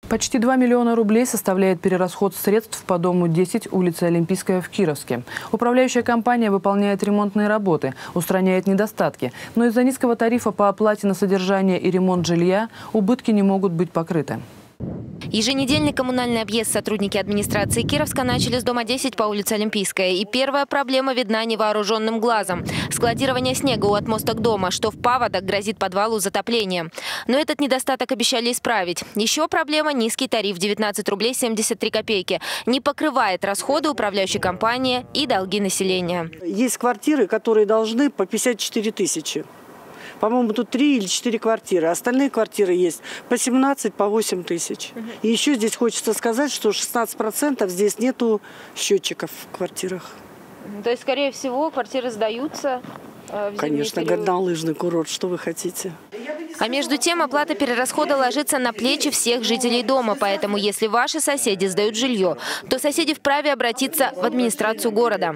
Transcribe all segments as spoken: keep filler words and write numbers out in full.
Почти два миллиона рублей составляет перерасход средств по дому десять, улица Олимпийская в Кировске. Управляющая компания выполняет ремонтные работы, устраняет недостатки. Но из-за низкого тарифа по оплате на содержание и ремонт жилья убытки не могут быть покрыты. Еженедельный коммунальный объезд сотрудники администрации Кировска начали с дома десять по улице Олимпийская. И первая проблема видна невооруженным глазом. Складирование снега у отмосток дома, что в паводок грозит подвалу затоплением. Но этот недостаток обещали исправить. Еще проблема – низкий тариф девятнадцать рублей семьдесят три копейки. Не покрывает расходы управляющей компании и долги населения. Есть квартиры, которые должны по пятьдесят четыре тысячи. По-моему, тут три или четыре квартиры. Остальные квартиры есть по семнадцать, по восемь тысяч. И еще здесь хочется сказать, что шестнадцать процентов здесь нету счетчиков в квартирах. То есть, скорее всего, квартиры сдаются э, в Конечно, горнолыжный курорт. Что вы хотите? А между тем, оплата перерасхода ложится на плечи всех жителей дома. Поэтому, если ваши соседи сдают жилье, то соседи вправе обратиться в администрацию города.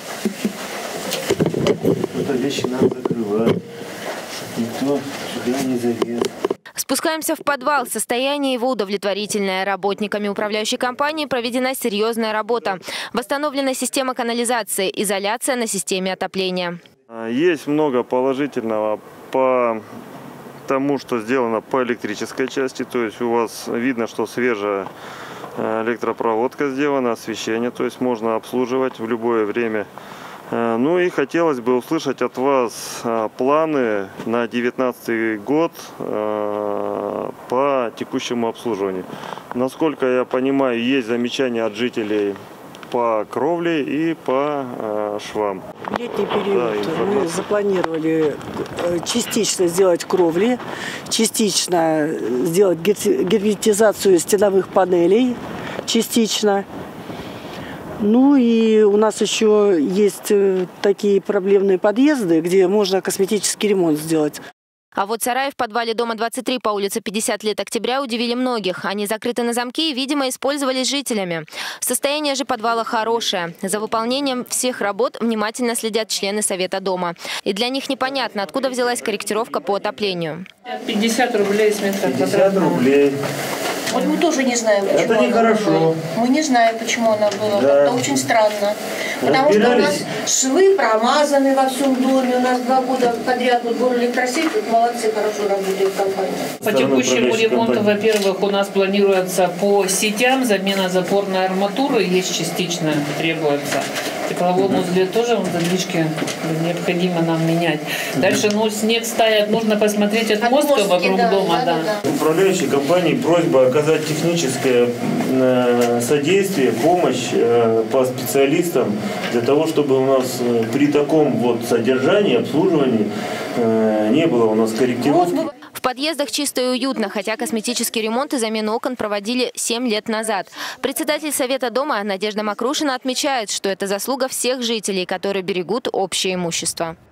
Это вещи надо закрывать. Никто сюда не залез. Спускаемся в подвал. Состояние его удовлетворительное. Работниками управляющей компании проведена серьезная работа. Восстановлена система канализации, изоляция на системе отопления. Есть много положительного по тому, что сделано по электрической части. То есть у вас видно, что свежая электропроводка сделана, освещение. То есть можно обслуживать в любое время. Ну и хотелось бы услышать от вас планы на две тысячи девятнадцатый год по текущему обслуживанию. Насколько я понимаю, есть замечания от жителей по кровле и по швам. В летний период да, мы запланировали частично сделать кровли, частично сделать герметизацию стеновых панелей, частично. Ну и у нас еще есть такие проблемные подъезды, где можно косметический ремонт сделать. А вот сараи в подвале дома двадцать три по улице пятьдесят лет октября удивили многих. Они закрыты на замки и, видимо, использовались жителями. Состояние же подвала хорошее. За выполнением всех работ внимательно следят члены совета дома. И для них непонятно, откуда взялась корректировка по отоплению. пятьдесят рублей с метра квадратного. пятьдесят рублей. Вот мы тоже не знаем, почему это нехорошо. Была. Мы не знаем, почему она была. Да. Это очень странно. Потому что у нас швы промазаны во всем доме. У нас два года подряд вот был электросеть. Вот молодцы, хорошо работает компания. По текущему ремонту, во-первых, у нас планируется по сетям замена запорной арматуры. Есть частично требуется. В тепловом узле тоже задвижки необходимо нам менять. Дальше, ну, снег стаять, нужно посмотреть отмостка вокруг да, дома. Да, да. Да. Управляющей компании просьба оказать техническое содействие, помощь по специалистам для того, чтобы у нас при таком вот содержании, обслуживании не было у нас корректировки. В подъездах чисто и уютно, хотя косметический ремонт и замену окон проводили семь лет назад. Председатель совета дома Надежда Макрушина отмечает, что это заслуга всех жителей, которые берегут общее имущество.